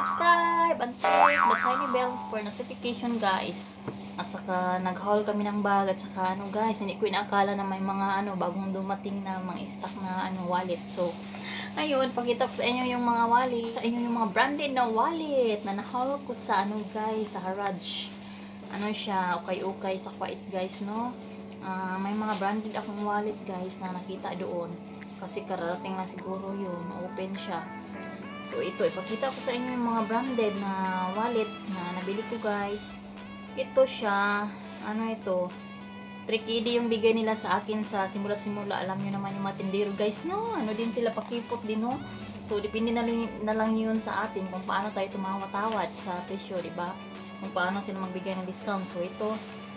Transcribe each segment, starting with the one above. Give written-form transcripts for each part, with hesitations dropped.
subscribe and click the tiny bell for notification guys. At saka nag-haul kami ng bag at saka ano guys, hindi ko inaakala na may mga bagong dumating na mga stock na wallet. So ayun, pakita ko sa inyo yung mga wallet, sa inyo yung mga branded na wallet na na-haul ko sa guys, sa Haraj. Ano siya, ukay-ukay sa Kuwait guys, no? May mga branded akong wallet guys na nakita doon. Kasi kararating na siguro yun, open siya. So ito, ipakita ko sa inyo yung mga branded na wallet na nabili ko guys. Ito siya, ito, 3KD yung bigay nila sa akin sa simula't-simula. Alam nyo naman yung matindero guys, no? Din sila, pakipot din, no? So depende na lang yun sa atin kung paano tayo tumawad sa presyo, diba? Kung paano sila magbigay ng discount. So ito,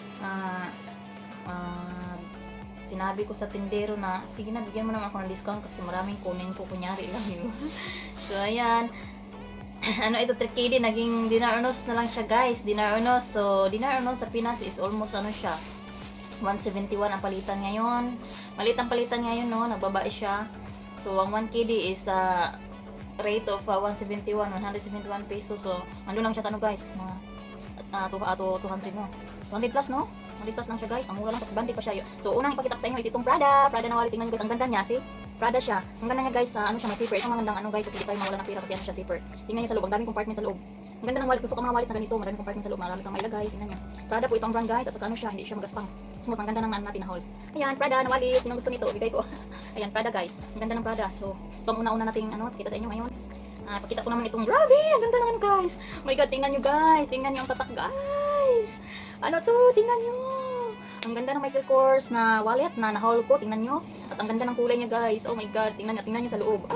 sinabi ko sa tindero na, sige na, bigyan mo naman ako ng discount kasi maraming kunin ko, kunyari lang yun. So ayan, ito 3KD, naging dinarnos na lang siya guys, dinarnos. So dinarnos sa Pinas is almost siya, 171 ang palitan ngayon. Malit ang palitan ngayon, no, nagbabae siya. So ang 1KD is rate of 171 pesos. So ando lang siya sa guys, mga 200 no, 200 plus, no, 100 plus lang siya guys, ang mura lang, kasi bandit pa siya. So unang ipakita ko sa inyo is itong Prada na wallet. Tingnan nyo guys, ang ganda niya, see? Prada siya. Ang ganda niya guys, siya, may zipper. Ito magandang guys, kasi di tayo mawala ng pera kasi siya zipper. Tingnan niyo sa loob, ang daming compartment sa loob. Ang ganda ng wallet, gusto ko mga wallet na ganito, maraming compartment sa loob, marami kang mailagay. Tingnan niyo. Prada po itong brand guys, at saka siya, hindi siya magaspang. Smooth, ang ganda ng natin na haul. Ayan, Prada na wallet, sino gusto nito, bigay ko. Ayan, Prada guys. Ang ganda ng Prada. So, itong una-una nating pakita sa inyo ngayon. Pakita ko naman itong, grabe, ang ganda naman guys. Oh my god, tingnan niyo guys, tingnan niyo ang tatak guys. Tingnan niyo. Ang ganda ng Michael Kors na wallet na na-haul ko, tingnan nyo. At ang ganda ng kulay niya guys. Oh my god, tingnan nyo sa loob.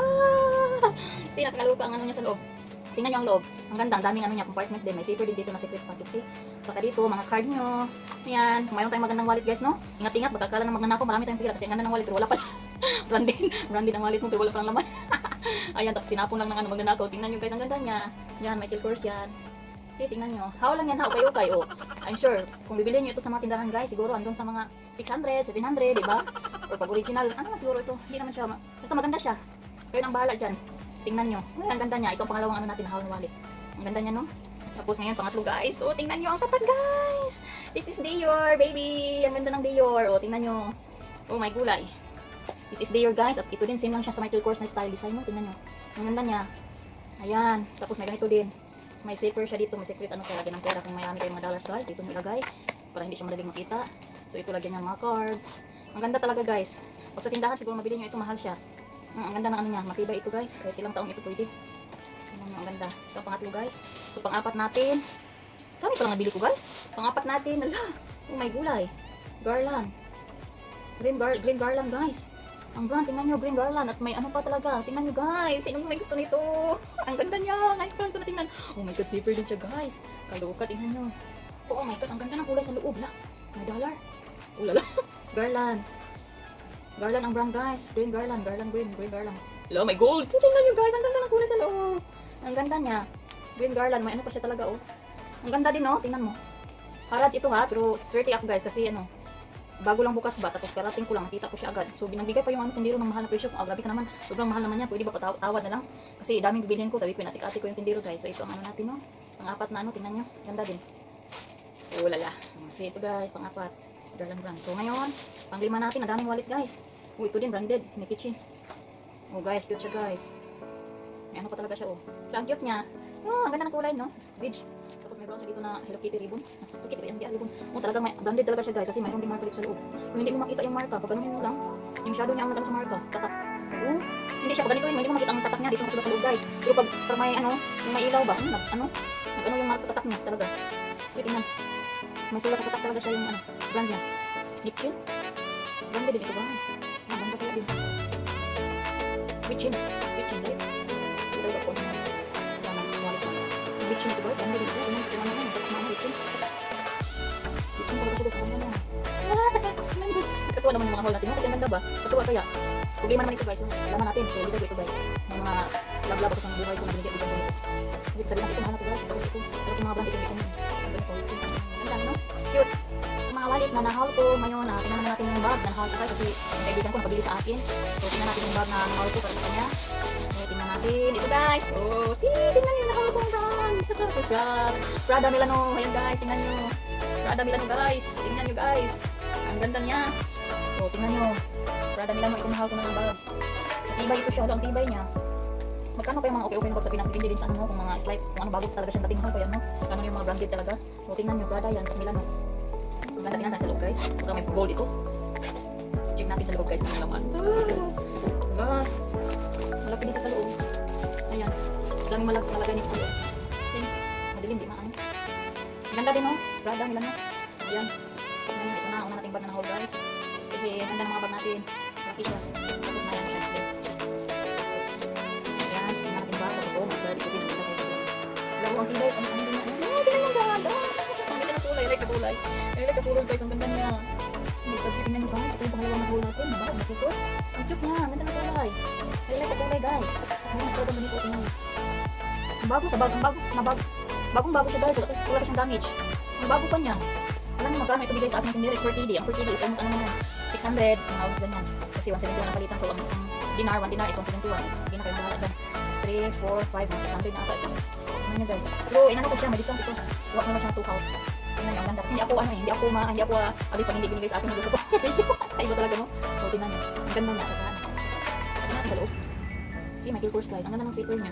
See, nakakaluka ang niya sa loob. Tingnan nyo ang loob. Ang ganda, ang daming niya, compartment din. May zipper din dito na secret pocket, see. Saka dito, mga card nyo. Ayan, kung mayroon tayong magandang wallet guys, no? Ingat-ingat, magkakala ng magnanakaw, marami tayong pira kasi ang ganda ng wallet pero wala pala. branded ang wallet mo pero wala palang laman. Ayan, tapos tinapon lang ng magnanakaw. Tingnan nyo guys, ang ganda niya. Yan, Michael Kors yan. See, tingnan nyo. How lang yan, ha? Okay. Oh. I'm sure, kung bibili nyo ito sa mga tindahan guys, siguro andun sa mga 600, 700, diba? Or pag original, siguro ito? Hindi naman siya, basta maganda siya. Pero nang bahala dyan. Tingnan nyo. Ang ganda niya. Ito ang pangalawang natin na haul na wallet. Ang ganda niya, no? Tapos ngayon, pangatlo guys. Oh, tingnan nyo ang tapat guys. This is Dior, baby. Ang ganda ng Dior. Oh, tingnan nyo. Oh, my gulay. This is Dior guys. At ito din, same lang siya sa Michael Kors na style design mo. Tingnan nyo. Ang ganda niya. Ayan. Tapos may ganito din. May zipper siya dito, may secret kaya lagyan ng pera kung mayami kayong mga dollars guys, dito mo ilagay para hindi siya madaling makita. So ito lagyan niya mga cards. Ang ganda talaga guys. Pag sa tindahan siguro mabili niyo ito, mahal siya. Ang ganda ng niya, matibay ito guys, kahit ilang taong ito pwede. Ang ganda. Ito pangatlo guys. So pang-apat natin, kami pa lang nabili ko guys. Pang-apat natin, oh my gulay, garland, green garland guys. Ang brand, tingnan nyo, green garland. At may pa talaga. Tingnan nyo guys. Sino may gusto nito? Ang ganda niya. Ngayon ko lang ito na tingnan. Oh my god, zipper din siya guys. Kaluka, tingnan nyo. Oh my god, ang ganda ng kulay sa loob. May dollar. Ulala. Garland. Garland ang brand guys. Green garland. Garland green. Green garland. Hello, may gold. Tingnan nyo guys. Ang ganda ng kulay sa loob. Ang ganda niya. Green garland. May pa siya talaga oh. Ang ganda din oh. Tingnan mo. Haraj ito ha. Pero swerte ako guys kasi bago lang bukas ba, tapos karating ko lang, nakita ko siya agad. So binangbigay pa yung tindero ng mahal na presyo. Grabe ka naman, sobrang mahal naman niya. Pwede ba patawad na lang? Kasi daming bibilihan ko, sabi ko natik-ati ko yung tindero guys. So ito ang natin no. Pang-apat na tingnan nyo, ganda din. Oh lala. Kasi ito guys, pang-apat, Garland brand. So ngayon, pang-lima natin, ang daming wallet guys. Oh ito din, branded, may kitchen. Oh guys, cute siya guys. May pa talaga siya oh. Ang cute niya. Oh, ang ganda ng kulay no. Beige. Tapos may brown siya dito na Hello Kitty ribbon. Hello Kitty ba yan? Ribbon. Oh, talagang branded talaga siya guys kasi mayroon ding marka dito sa loob. Kung hindi mo makita yung marka, pagkanuhin mo lang, yung shadow niya ang nagano sa marka, tatak. Oh, hindi siya ganito hindi mo makita ang tatak niya dito sa loob guys. Pero pag may yung may ilaw ba, yung marka tatak niya talaga. Kasi tingnan. May sulat na tatak talaga siya yung brand niya. Gitchin. Branded din ito guys. Branded kaya din. Gitchin guys. Ito daw po niya. Bitchin ito guys, branded ito. Tingnan mo yung tatak na bitchin. Bitchin talaga siya guys, ang ganda niya. Katuwa naman yung mga haul natin. Kasi ang ganda ba? Katuwa kaya. Problema naman ito guys, yung laman natin. So, dito ito guys. May mga lab-lab ako sa buhay ko na binigay dito ganito. Kasi sabi natin ito mahal na ito guys. Pero yung mga brand ito ganito. Ganito, bitchin. Ang ganda no? Cute. Yung mga wallet na nahal ko ngayon. Tingnan natin yung bag na nahal ko kasi yung kaibigan ko napabili sa akin. So, tingnan natin yung bag na nahal ko para sa kanya. So, tingnan natin. Ito guys. Oh, tingnan nyo yung nahal kong bag. So, Prada Milano. Ayan guys, tingnan nyo. Prada Milano guys. Tingnan nyo guys. Ang ganda niya. So, tingnan nyo. Prada Milano, ito nahal ko na ng bag. Matibay ito siya. Ang tibay niya. Magkano kayo mga okay-okay bag sa Pinas? Depende din sa ano, kung mga slide, kung ano bago talaga siyang dating mahal ko yan, no? Ano yung mga branded talaga. So, tingnan nyo, Prada yan, sa Milano. Ang ganda, tingnan tayo sa loob, guys. Baka may gold ito. Check natin sa loob, guys, ng laman. Malaki dito sa loob. Ayan. Daming malagay nito sa loob. Ayan. Madilim, di maano. Ang ganda din, no? Prada, Milano. Ayan. Ito na, una nating bag na hold, guys. Kasi, ang ganda ng mga bag natin. Malaki siya. Tapos na yan, so, mag-ready ko din ito. Laro ang tibay. Ang ganda niya. Tingnan yung ganda. Ang ganda ng kulay. I like the kulay. I like the kulay guys. Ang ganda niya. Kasi tingnan nyo guys. Ito yung pangalawang nahula natin. Diba? Nakikos. Ang cute niya. Ang ganda ng kulay. I like the kulay guys. Ayan. Ito ganda nito. Tingnan nyo. Ang bago sa bag. Ang bago. Bagong bago siya guys. Wala siyang damage. Ang bago pa niya. Alam niyo magkano ito bigay sa akin tindera is 4KD. Ang 4KD is almost ano naman. 600. Mga almost ganyan. Kasi 171 ang palitan. So ang isang dinar, 1 dinar is 171. Sige na kayo bahala dyan. 3, 4, 5, 600 na ata ito. Tingnan nyo guys. Pero inano ko siya, may discount ito. Huwag naman siya 2 house. Tingnan nyo, ang ganda. Kasi hindi ako alis pag hindi binigay sa akin yung gusto ko. Ay, iba talaga no? So, tingnan nyo. Ang ganda niya. Sasaan. Tingnan natin sa loob. See, Michael Kors guys. Ang ganda ng zipper niya.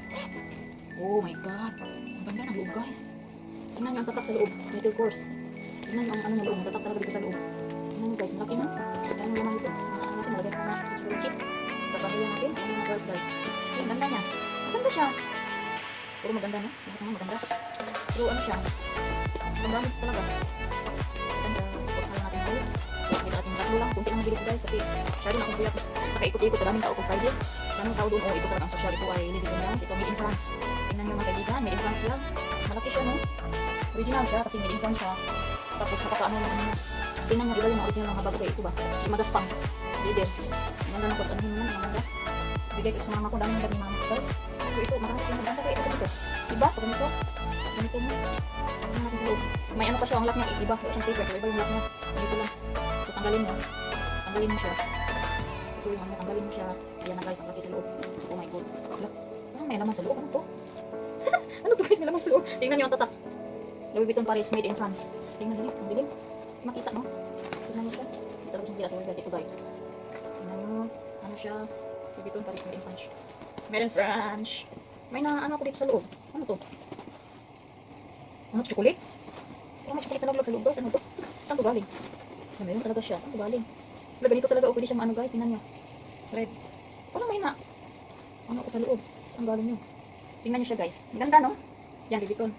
Oh my god. Ang ganda ng loob guys. Tingnan nyo ang tatak sa loob. Michael Kors. Tingnan nyo ang ano niya loob. Ang tatak talaga dito sa loob. Tingnan nyo guys. Ang laki na. Tingnan nyo naman ito. Ang natin. Malagay ko na. Chip. Papahiyan natin. Ang mga girls guys. Ang ganda niya. Maganda siya. Puro maganda, no? Lahat naman maganda. Pero ano siya? Maganda mix talaga. Maganda. Pagkala natin guys. So, kita natin tatlo lang. Kunti lang mabilis guys. Kasi siya rin akong kuyak. Saka ikot-ikot. Daming tao kung Friday. Daming tao doon. Oh, ito talaga ang social. Ito ay Living in France. Ito made in France. Tingnan nyo mga kaibigan. Made in France siya. Malaki siya, no? Original siya. Kasi made in France siya. Tapos nakapaano lang niya. Tingnan nyo. Iba yung mga original mga bago kayo. Ito ba? Yung magaspang. Leader. Ang ganda ng kotsanin naman. Ang ganda. Bigay ko sa mama ko, daming bag ni mama guys. So ito, marami yung maganda kaya ito dito. Diba? Pag ganito. Ganito mo. Tingnan natin sa loob. May ano pa siya, ang lock niya is iba. Wala siyang zipper. Iba yung lock niya. Dito lang. Tapos tanggalin mo. Tanggalin mo siya. Ito yung ano, tanggalin mo siya. Ayan na guys, ang laki sa loob. Oh my god. Look. Parang may laman sa loob. Ano to? Ano to guys? May laman sa loob. Tingnan nyo ang tatak. Louis Vuitton Paris, made in France. Tingnan nyo. Ang dilim. Makita no? Tingnan nyo siya. Ito talaga siyang tirasol guys. Ito guys. Tingnan nyo. Ano siya? Louis Vuitton Paris, made in France. Made in France. May na ano ako dito sa loob. Ano to? Ano to? Chocolate? Parang may chocolate na naglag sa loob guys. Ano to? Saan to galing? Meron talaga siya. Saan to galing? Wala, ganito talaga. Pwede siya maano guys. Tingnan nyo. Red. Parang may na. Ano ako sa loob? Saan galing nyo? Tingnan nyo siya guys. Ang ganda no? Yan, Louis Vuitton.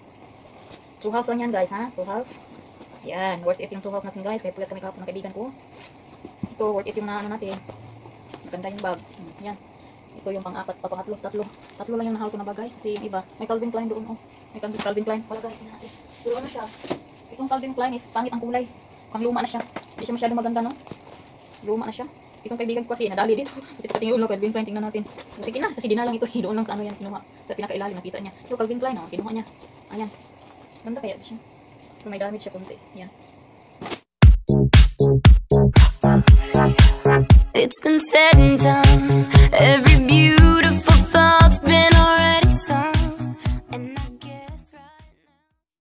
2 half lang yan guys ha? 2 half. Yan. Worth it yung 2 half natin guys. Kahit puyat kami kahapon ng kaibigan ko. Ito, worth it yung na ano natin. Maganda yung bag. Yan. Ito yung pang-apat pa, pang-atlo, tatlo lang yung nahal ko na bag guys. Kasi yung iba, may Calvin Klein doon. Oh. May Calvin Klein. Wala guys, natin. Pero ano siya? Itong Calvin Klein is pangit ang kulay. Pang luma na siya. Hindi siya masyadong maganda, no? Luma na siya. Itong kaibigan ko kasi nadali dito. Kasi pagkatingin ulo, Calvin Klein, tingnan natin. So, sige na, kasi di na lang ito. Doon lang sa ano yan, kinuha. Sa pinakailalim, nakita niya. Yung Calvin Klein, oh, kinuha niya. Ayan. Ganda kaya siya. Pero may damage siya konti. Yan. It's been said and done. Every beauty